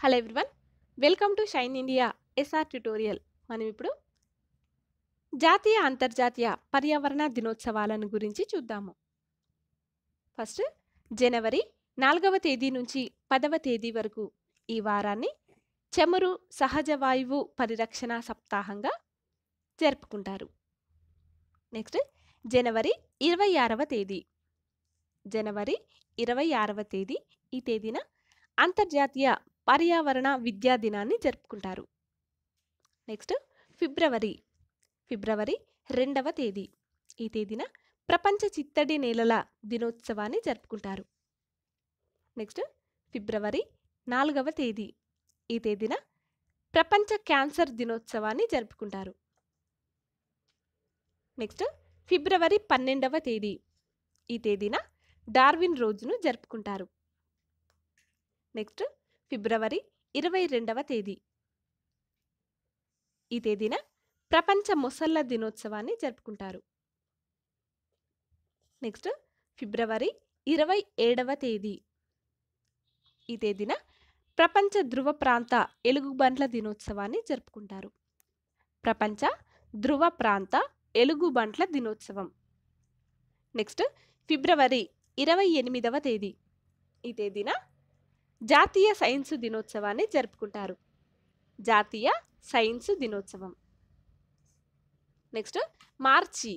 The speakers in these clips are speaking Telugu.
Hello everyone, welcome to shine India SR tutorial. మనం ఇప్పుడు జాతీయ అంతర్జాతీయ పర్యావరణ దినోత్సవాలను గురించి చూద్దాము. ఫస్ట్ జనవరి 4వ తేదీ నుంచి 10వ తేదీ వరకు ఈ వారాన్ని చమురు సహజ వాయువు పరిరక్షణ సప్తాహంగా జరుపుకుంటారు. నెక్స్ట్ జనవరి 26వ తేదీ ఈ తేదీన అంతర్జాతీయ పర్యావరణ విద్యా దినాన్ని జరుపుకుంటారు. నెక్స్ట్ ఫిబ్రవరి 2వ తేదీ ఈ తేదీన ప్రపంచ చిత్తడి నేలల దినోత్సవాన్ని జరుపుకుంటారు. నెక్స్ట్ ఫిబ్రవరి 4వ తేదీ ఈ తేదీన ప్రపంచ క్యాన్సర్ దినోత్సవాన్ని జరుపుకుంటారు. నెక్స్ట్ ఫిబ్రవరి 12వ తేదీ ఈ తేదీన డార్విన్ రోజును జరుపుకుంటారు. నెక్స్ట్ ఫిబ్రవరి 22వ తేదీ ఈ తేదీన ప్రపంచ మొసళ్ళ దినోత్సవాన్ని జరుపుకుంటారు. నెక్స్ట్ ఫిబ్రవరి 27వ తేదీ ఈ తేదీన ప్రపంచ ధృవ ప్రాంత ఎలుగుబంట్ల దినోత్సవాన్ని జరుపుకుంటారు. ప్రపంచ ధృవ ప్రాంత ఎలుగుబంట్ల దినోత్సవం. నెక్స్ట్ ఫిబ్రవరి 28వ తేదీ ఈ తేదీన జాతీయ సైన్సు దినోత్సవాన్ని జరుపుకుంటారు. జాతీయ సైన్సు దినోత్సవం. నెక్స్ట్ మార్చి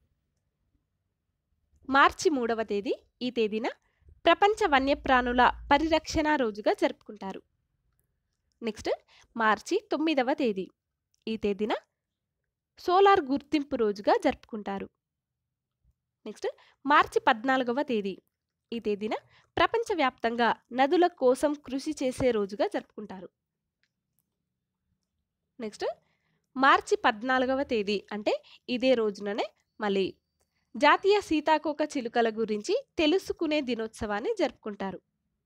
3వ తేదీ ఈ తేదీన ప్రపంచ వన్యప్రాణుల పరిరక్షణ రోజుగా జరుపుకుంటారు. నెక్స్ట్ మార్చి 9వ తేదీ ఈ తేదీన సోలార్ గుర్తింపు రోజుగా జరుపుకుంటారు. నెక్స్ట్ మార్చి 14వ తేదీ ఈ తేదీన ప్రపంచవ్యాప్తంగా నదుల కోసం కృషి చేసే రోజుగా జరుపుకుంటారు. నెక్స్ట్ మార్చి 14వ తేదీ అంటే ఇదే రోజుననే మళ్ళీ జాతీయ సీతాకోక చిలుకల గురించి తెలుసుకునే దినోత్సవాన్ని జరుపుకుంటారు.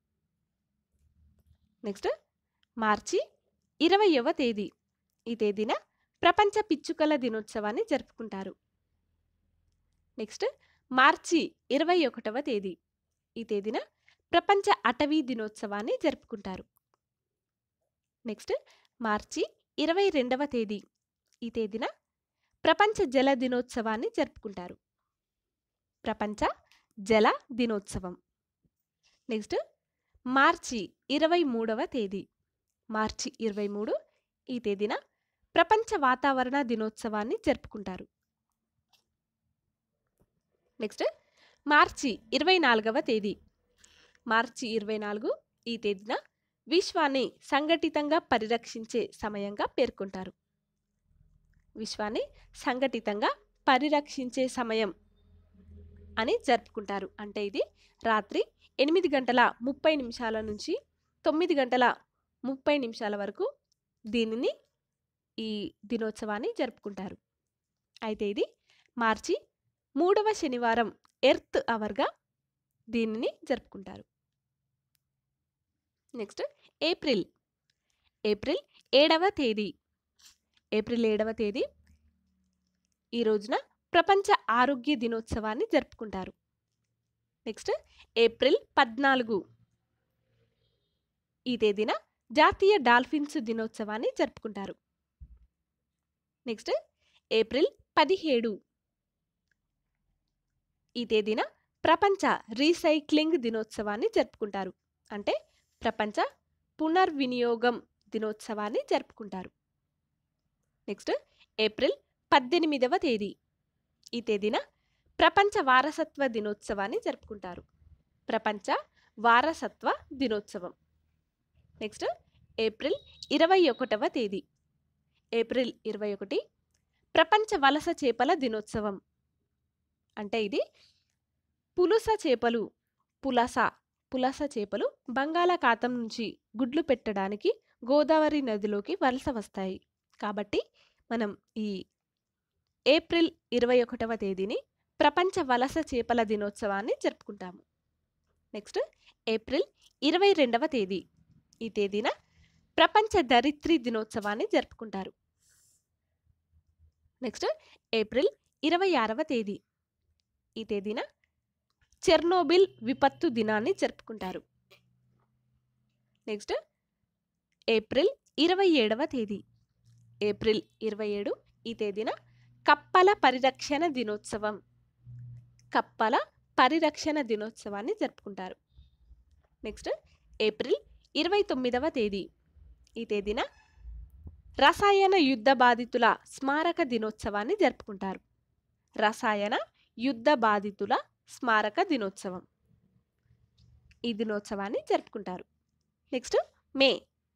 నెక్స్ట్ మార్చి 20వ తేదీ ఈ తేదీన ప్రపంచ పిచ్చుకల దినోత్సవాన్ని జరుపుకుంటారు. నెక్స్ట్ మార్చి 21వ తేదీ ఈ తేదీన ప్రపంచ అటవీ దినోత్సవాన్ని జరుపుకుంటారు. నెక్స్ట్ మార్చి 22వ తేదీ ఈ తేదీన ప్రపంచ జల దినోత్సవాన్ని జరుపుకుంటారు. ప్రపంచ జల దినోత్సవం. నెక్స్ట్ మార్చి 23వ తేదీ మార్చి 23 ఈ తేదీన ప్రపంచ వాతావరణ దినోత్సవాన్ని జరుపుకుంటారు. నెక్స్ట్ మార్చి 24వ తేదీ మార్చి 24 ఈ తేదీన విశ్వాన్ని సంఘటితంగా పరిరక్షించే సమయంగా పేర్కొంటారు. విశ్వాన్ని సంఘటితంగా పరిరక్షించే సమయం అని జరుపుకుంటారు. అంటే ఇది రాత్రి 8:30 నుంచి 9:30 వరకు దీనిని ఈ దినోత్సవాన్ని జరుపుకుంటారు. అయితే ఇది మార్చి 3వ శనివారం ఎర్త్ అవర్గా దీనిని జరుపుకుంటారు. నెక్స్ట్ ఏప్రిల్ 7వ తేదీ ఈ రోజున ప్రపంచ ఆరోగ్య దినోత్సవాన్ని జరుపుకుంటారు. నెక్స్ట్ ఏప్రిల్ 14 ఈ తేదీన జాతీయ డాల్ఫిన్స్ దినోత్సవాన్ని జరుపుకుంటారు. నెక్స్ట్ ఏప్రిల్ 17 ఈ తేదీన ప్రపంచ రీసైక్లింగ్ దినోత్సవాన్ని జరుపుకుంటారు. అంటే ప్రపంచ పునర్వినియోగం దినోత్సవాన్ని జరుపుకుంటారు. నెక్స్ట్ ఏప్రిల్ 18వ తేదీ ఈ తేదీన ప్రపంచ వారసత్వ దినోత్సవాన్ని జరుపుకుంటారు. ప్రపంచ వారసత్వ దినోత్సవం. నెక్స్ట్ ఏప్రిల్ 21వ తేదీ ఏప్రిల్ 21 ప్రపంచ వలస చేపల దినోత్సవం. అంటే ఇది పులస చేపలు బంగాళాఖాతం నుంచి గుడ్లు పెట్టడానికి గోదావరి నదిలోకి వలస వస్తాయి. కాబట్టి మనం ఈ ఏప్రిల్ 21వ తేదీని ప్రపంచ వలస చేపల దినోత్సవాన్ని జరుపుకుంటాము. నెక్స్ట్ ఏప్రిల్ 22వ తేదీ ఈ తేదీన ప్రపంచ ధరిత్రి దినోత్సవాన్ని జరుపుకుంటారు. నెక్స్ట్ ఏప్రిల్ 26వ తేదీ ఈ తేదీన చెర్నోబిల్ విపత్తు దినాన్ని జరుపుకుంటారు. నెక్స్ట్ ఏప్రిల్ 27వ తేదీ. ఏప్రిల్ 27 ఈ తేదీన కప్పల పరిరక్షణ దినోత్సవం. కప్పల పరిరక్షణ దినోత్సవాన్ని జరుపుకుంటారు. నెక్స్ట్ ఏప్రిల్ 29వ తేదీ. ఈ తేదీన రసాయన యుద్ధ బాధితుల స్మారక దినోత్సవాన్ని జరుపుకుంటారు. రసాయన యుద్ధ బాధితుల స్మారక దినోత్సవం. ఈ దినోత్సవాన్ని జరుపుకుంటారు. నెక్స్ట్ మే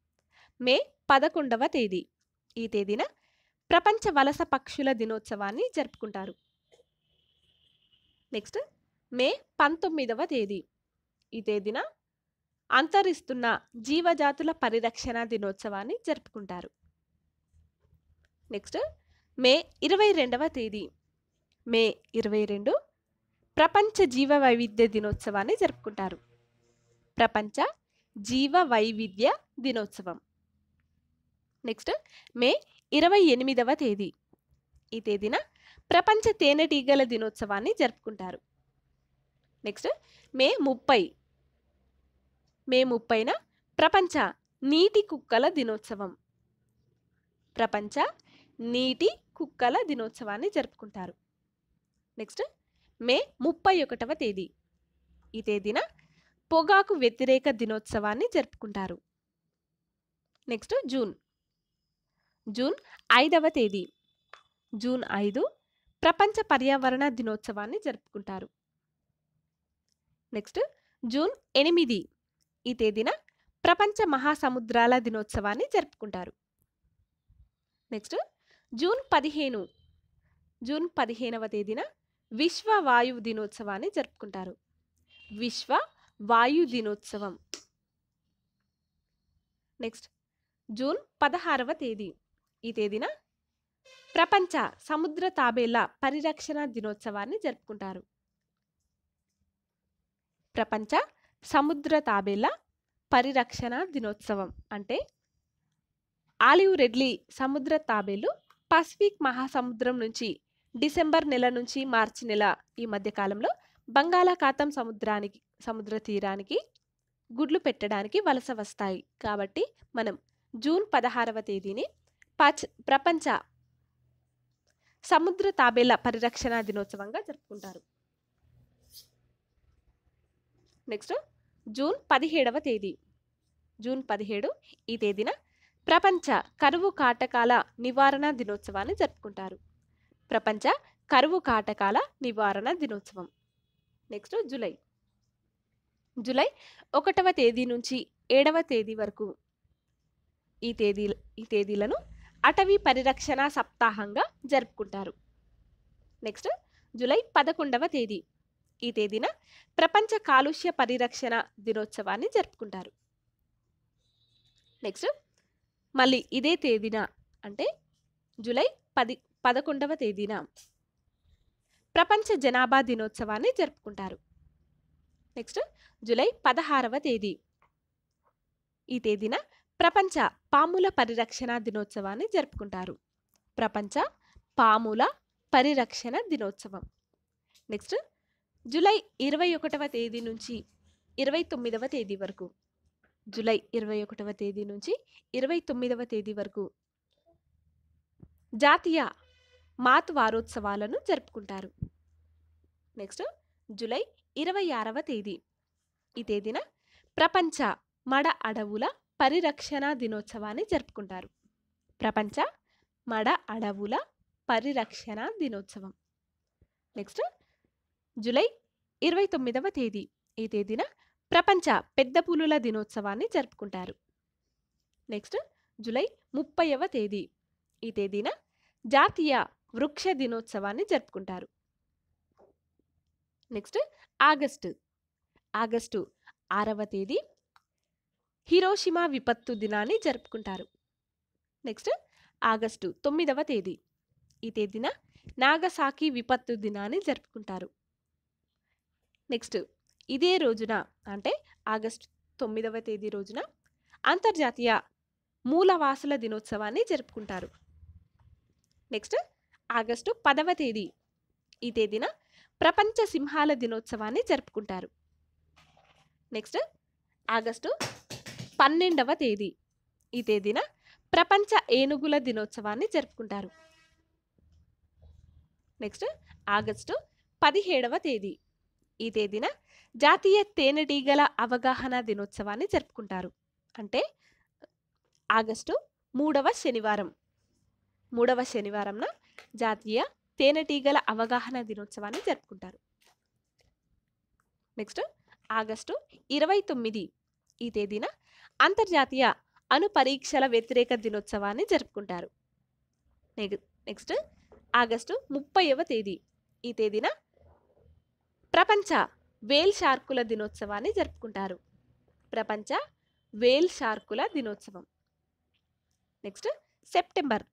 11వ తేదీ. ఈ తేదీన ప్రపంచ వలస పక్షుల దినోత్సవాన్ని జరుపుకుంటారు. నెక్స్ట్ మే 19వ తేదీ. ఈ తేదీన అంతరిస్తున్న జీవజాతుల పరిరక్షణ దినోత్సవాన్ని జరుపుకుంటారు. నెక్స్ట్ మే 22వ తేదీ. మే 22 ప్రపంచ జీవ వైవిధ్య దినోత్సవాన్ని జరుపుకుంటారు. ప్రపంచ జీవ వైవిధ్య దినోత్సవం. నెక్స్ట్ మే 28వ తేదీ. ఈ తేదీన ప్రపంచ తేనెటీగల దినోత్సవాన్ని జరుపుకుంటారు. నెక్స్ట్ మే 30. మే 30న ప్రపంచ నీటి కుక్కల దినోత్సవం. ప్రపంచ నీటి కుక్కల దినోత్సవాన్ని జరుపుకుంటారు. నెక్స్ట్ మే 31వ తేదీ. ఈ తేదీన పొగాకు వ్యతిరేక దినోత్సవాన్ని జరుపుకుంటారు. నెక్స్ట్ జూన్ 5వ తేదీ. జూన్ 5 ప్రపంచ పర్యావరణ దినోత్సవాన్ని జరుపుకుంటారు. Next June 8. ఈ తేదీన ప్రపంచ మహాసముద్రాల దినోత్సవాన్ని జరుపుకుంటారు. Next June 15. జూన్ 15వ తేదీన విశ్వ వాయు దినోత్సవాన్ని జరుపుకుంటారు. విశ్వ వాయు దినోత్సవం. నెక్స్ట్ జూన్ 16వ తేదీ. ఈ తేదీన ప్రపంచ సముద్ర తాబేళ్ల పరిరక్షణ దినోత్సవాన్ని జరుపుకుంటారు. ప్రపంచ సముద్ర తాబేళ్ల పరిరక్షణ దినోత్సవం అంటే ఆలివ్ రెడ్లీ సముద్ర తాబేళ్లు పసిఫిక్ మహాసముద్రం నుంచి డిసెంబర్ నెల నుంచి మార్చి నెల ఈ మధ్య కాలంలో బంగాళాఖాతం సముద్ర తీరానికి గుడ్లు పెట్టడానికి వలస వస్తాయి. కాబట్టి మనం జూన్ 16వ తేదీని ప్రపంచ సముద్ర తాబేళ్ల పరిరక్షణ దినోత్సవంగా జరుపుకుంటారు. నెక్స్ట్ జూన్ 17వ తేదీ. జూన్ 17 ఈ తేదీన ప్రపంచ కరువు కాటకాల నివారణ దినోత్సవాన్ని జరుపుకుంటారు. ప్రపంచ కరువు కాటకాల నివారణ దినోత్సవం. నెక్స్ట్ జూలై 1వ తేదీ నుంచి 7వ తేదీ వరకు ఈ తేదీలను అటవీ పరిరక్షణ సప్తాహంగా జరుపుకుంటారు. నెక్స్ట్ జూలై 11వ తేదీ. ఈ తేదీన ప్రపంచ కాలుష్య పరిరక్షణ దినోత్సవాన్ని జరుపుకుంటారు. నెక్స్ట్ మళ్ళీ ఇదే తేదీన అంటే జూలై 11వ తేదీన ప్రపంచ జనాభా దినోత్సవాన్ని జరుపుకుంటారు. నెక్స్ట్ జూలై 16వ తేదీ. ఈ తేదీన ప్రపంచ పాముల పరిరక్షణ దినోత్సవాన్ని జరుపుకుంటారు. ప్రపంచ పాముల పరిరక్షణ దినోత్సవం. నెక్స్ట్ జూలై 21వ తేదీ నుంచి 29వ తేదీ వరకు జూలై 21వ తేదీ నుంచి 29వ తేదీ వరకు జాతీయ మాతృ వారోత్సవాలను జరుపుకుంటారు. నెక్స్ట్ జూలై 26వ తేదీ. ఈ తేదీన ప్రపంచ మడ అడవుల పరిరక్షణ దినోత్సవాన్ని జరుపుకుంటారు. ప్రపంచ మడ అడవుల పరిరక్షణ దినోత్సవం. నెక్స్ట్ జూలై 29వ తేదీ. ఈ తేదీన ప్రపంచ పెద్ద పులుల దినోత్సవాన్ని జరుపుకుంటారు. నెక్స్ట్ జూలై 30వ తేదీ. ఈ తేదీన జాతీయ వృక్ష దినోత్సవాన్ని జరుపుకుంటారు. నెక్స్ట్ ఆగస్టు 6వ తేదీ హిరోషిమా విపత్తు దినాన్ని జరుపుకుంటారు. నెక్స్ట్ ఆగస్టు 9వ తేదీ. ఈ తేదీన నాగసాకి విపత్తు దినాన్ని జరుపుకుంటారు. నెక్స్ట్ ఇదే రోజున అంటే ఆగస్టు 9వ తేదీ రోజున అంతర్జాతీయ మూలవాసుల దినోత్సవాన్ని జరుపుకుంటారు. నెక్స్ట్ ఆగస్టు 10వ తేదీ. ఈ తేదీన ప్రపంచ సింహాల దినోత్సవాన్ని జరుపుకుంటారు. నెక్స్ట్ ఆగస్టు 12వ తేదీ. ఈ తేదీన ప్రపంచ ఏనుగుల దినోత్సవాన్ని జరుపుకుంటారు. నెక్స్ట్ ఆగస్టు 17వ తేదీ. ఈ తేదీన జాతీయ తేనెటీగల అవగాహన దినోత్సవాన్ని జరుపుకుంటారు. అంటే ఆగస్టు 3వ శనివారం. 3వ శనివారంన జాతీయ తేనెటీగల అవగాహన దినోత్సవాన్ని జరుపుకుంటారు. Next August 29. ఈ తేదీన అంతర్జాతీయ అణు పరీక్షల వ్యతిరేక దినోత్సవాన్ని జరుపుకుంటారు. నెక్స్ట్ ఆగస్టు 30వ తేదీ. ఈ తేదీన ప్రపంచ వేల్ షార్కుల దినోత్సవాన్ని జరుపుకుంటారు. ప్రపంచ వేల్ షార్కుల దినోత్సవం. నెక్స్ట్ సెప్టెంబర్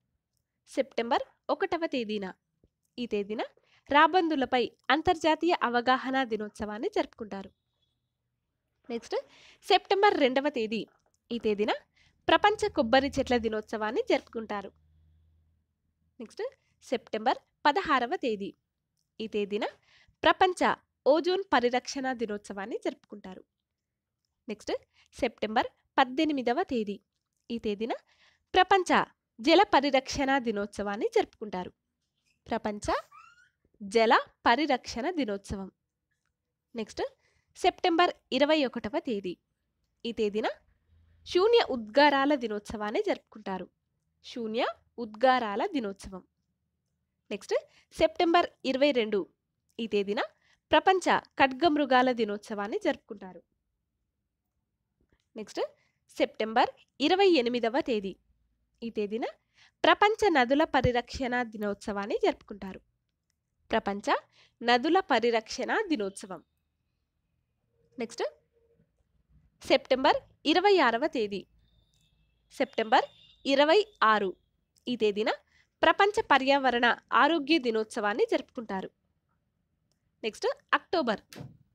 1వ తేదీన. ఈ తేదీన రాబందులపై అంతర్జాతీయ అవగాహన దినోత్సవాన్ని జరుపుకుంటారు. నెక్స్ట్ సెప్టెంబర్ 2వ తేదీ. ఈ తేదీన ప్రపంచ కొబ్బరి చెట్ల దినోత్సవాన్ని జరుపుకుంటారు. నెక్స్ట్ సెప్టెంబర్ 16వ తేదీ. ఈ తేదీన ప్రపంచ ఓజోన్ పరిరక్షణ దినోత్సవాన్ని జరుపుకుంటారు. నెక్స్ట్ సెప్టెంబర్ 18వ తేదీ. ఈ తేదీన ప్రపంచ జల పరిరక్షణ దినోత్సవాన్ని జరుపుకుంటారు. ప్రపంచ జల పరిరక్షణ దినోత్సవం. నెక్స్ట్ సెప్టెంబర్ 21వ తేదీ. ఈ తేదీన శూన్య ఉద్గారాల దినోత్సవాన్ని జరుపుకుంటారు. శూన్య ఉద్గారాల దినోత్సవం. Next September 22. ఈ తేదీన ప్రపంచ ఖడ్గమృగాల దినోత్సవాన్ని జరుపుకుంటారు. నెక్స్ట్ సెప్టెంబర్ 28వ తేదీ. ఈ తేదీన ప్రపంచ నదుల పరిరక్షణ దినోత్సవాన్ని జరుపుకుంటారు. ప్రపంచ నదుల పరిరక్షణ దినోత్సవం. నెక్స్ట్ సెప్టెంబర్ 26వ తేదీ. సెప్టెంబర్ 26. ఈ తేదీన ప్రపంచ పర్యావరణ ఆరోగ్య దినోత్సవాన్ని జరుపుకుంటారు. నెక్స్ట్ అక్టోబర్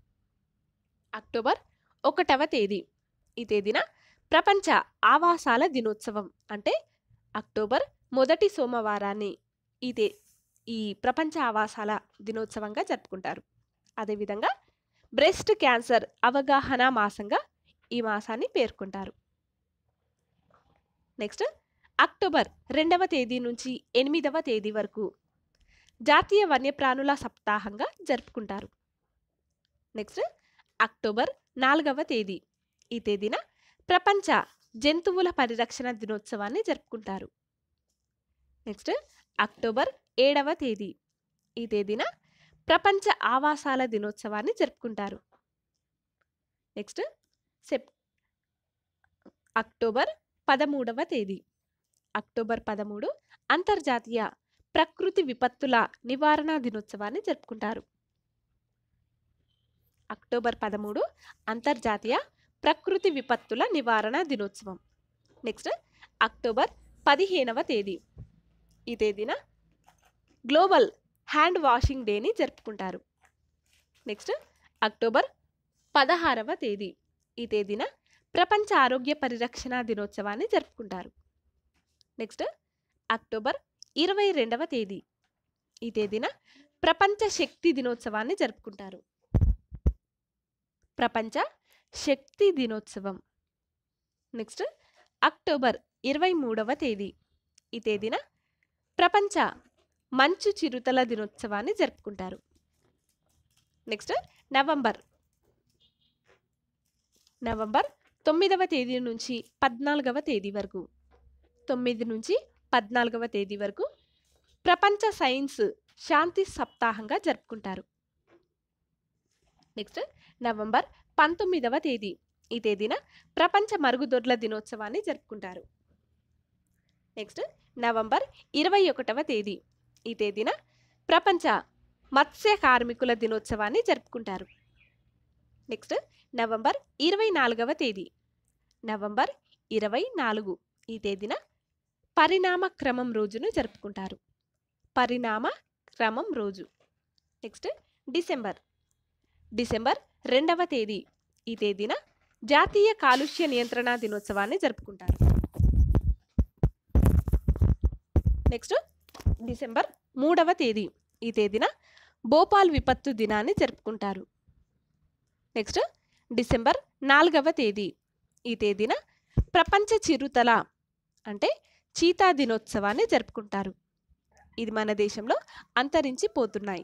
1వ తేదీ. ఈ తేదీన ప్రపంచ ఆవాసాల దినోత్సవం. అంటే అక్టోబర్ 1వ సోమవారాన్ని ఈ ప్రపంచ ఆవాసాల దినోత్సవంగా జరుపుకుంటారు. అదేవిధంగా బ్రెస్ట్ క్యాన్సర్ అవగాహన మాసంగా ఈ మాసాన్ని పేర్కొంటారు. నెక్స్ట్ అక్టోబర్ 2వ తేదీ నుంచి 8వ తేదీ వరకు జాతీయ వన్యప్రాణుల సప్తాహంగా జరుపుకుంటారు. నెక్స్ట్ అక్టోబర్ 4వ తేదీ. ఈ తేదీన ప్రపంచ జంతువుల పరిరక్షణ దినోత్సవాన్ని జరుపుకుంటారు. నెక్స్ట్ అక్టోబర్ 7వ తేదీ. ఈ తేదీన ప్రపంచ ఆవాసాల దినోత్సవాన్ని జరుపుకుంటారు. నెక్స్ట్ అక్టోబర్ 13వ తేదీ. అక్టోబర్ 13 అంతర్జాతీయ ప్రకృతి విపత్తుల నివారణ దినోత్సవాన్ని జరుపుకుంటారు. అక్టోబర్ 13 అంతర్జాతీయ ప్రకృతి విపత్తుల నివారణ దినోత్సవం. నెక్స్ట్ అక్టోబర్ 15వ తేదీ. ఈ తేదీన గ్లోబల్ హ్యాండ్ వాషింగ్ డేని జరుపుకుంటారు. నెక్స్ట్ అక్టోబర్ 16వ తేదీ. ఈ తేదీన ప్రపంచ ఆరోగ్య పరిరక్షణ దినోత్సవాన్ని జరుపుకుంటారు. నెక్స్ట్ అక్టోబర్ 22వ తేదీ. ఈ తేదీన ప్రపంచ శక్తి దినోత్సవాన్ని జరుపుకుంటారు. ప్రపంచ శక్తి దినోత్సవం. నెక్స్ట్ అక్టోబర్ 23వ తేదీ. ఈ తేదీన ప్రపంచ మంచు చిరుతల దినోత్సవాన్ని జరుపుకుంటారు. నెక్స్ట్ నవంబర్ 9వ తేదీ నుంచి 14వ తేదీ వరకు 9 నుంచి 14వ తేదీ వరకు ప్రపంచ సైన్స్ శాంతి సప్తాహంగా జరుపుకుంటారు. నెక్స్ట్ నవంబర్ 19వ తేదీ. ఈ తేదీన ప్రపంచ మరుగుదొడ్ల దినోత్సవాన్ని జరుపుకుంటారు. నెక్స్ట్ నవంబర్ 21వ తేదీ. ఈ తేదీన ప్రపంచ మత్స్య కార్మికుల దినోత్సవాన్ని జరుపుకుంటారు. నెక్స్ట్ నవంబర్ 24వ తేదీ. నవంబర్ 24 ఈ తేదీన పరిణామ క్రమం రోజును జరుపుకుంటారు. పరిణామ క్రమం రోజు. నెక్స్ట్ డిసెంబర్ 2వ తేదీ. ఈ తేదీన జాతీయ కాలుష్య నియంత్రణ దినోత్సవాన్ని జరుపుకుంటారు. నెక్స్ట్ డిసెంబర్ 3వ తేదీ. ఈ తేదీన భోపాల్ విపత్తు దినాన్ని జరుపుకుంటారు. నెక్స్ట్ డిసెంబర్ 4వ తేదీ. ఈ తేదీన ప్రపంచ చిరుతల అంటే చీతా దినోత్సవాన్ని జరుపుకుంటారు. ఇది మన దేశంలో అంతరించిపోతున్నాయి.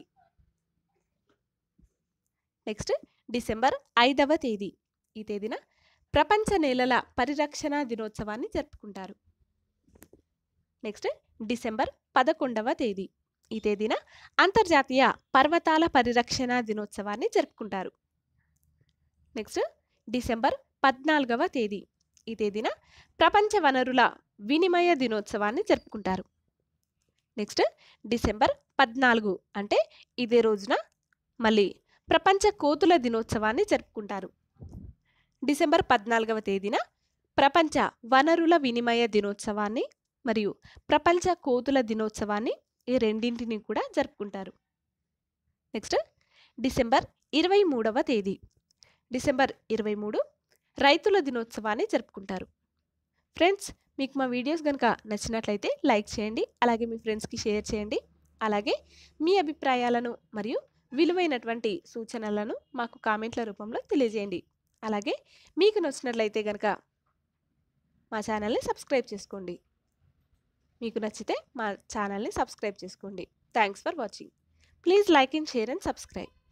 నెక్స్ట్ డిసెంబర్ 5వ తేదీ. ఈ తేదీన ప్రపంచ నేలల పరిరక్షణ దినోత్సవాన్ని జరుపుకుంటారు. నెక్స్ట్ డిసెంబర్ 11వ తేదీ. ఈ తేదీన అంతర్జాతీయ పర్వతాల పరిరక్షణ దినోత్సవాన్ని జరుపుకుంటారు. నెక్స్ట్ డిసెంబర్ 14వ తేదీ. ఈ తేదీన ప్రపంచ వనరుల వినిమయ దినోత్సవాన్ని జరుపుకుంటారు. నెక్స్ట్ డిసెంబర్ 14 అంటే ఇదే రోజున మళ్ళీ ప్రపంచ కోతుల దినోత్సవాన్ని జరుపుకుంటారు. డిసెంబర్ 14వ తేదీన ప్రపంచ వనరుల వినిమయ దినోత్సవాన్ని మరియు ప్రపంచ కోతుల దినోత్సవాన్ని ఈ రెండింటిని కూడా జరుపుకుంటారు. నెక్స్ట్ డిసెంబర్ 23వ తేదీ. డిసెంబర్ 23 రైతుల దినోత్సవాన్ని జరుపుకుంటారు. ఫ్రెండ్స్, మీకు మా వీడియోస్ కనుక నచ్చినట్లయితే లైక్ చేయండి, అలాగే మీ ఫ్రెండ్స్కి షేర్ చేయండి. అలాగే మీ అభిప్రాయాలను మరియు విలువైనటువంటి సూచనలను మాకు కామెంట్ల రూపంలో తెలియజేయండి. అలాగే మీకు నచ్చినట్లయితే కనుక మా ఛానల్ని సబ్స్క్రైబ్ చేసుకోండి. మీకు నచ్చితే మా ఛానల్ని సబ్స్క్రైబ్ చేసుకోండి. Thanks for watching. Please like and share and subscribe.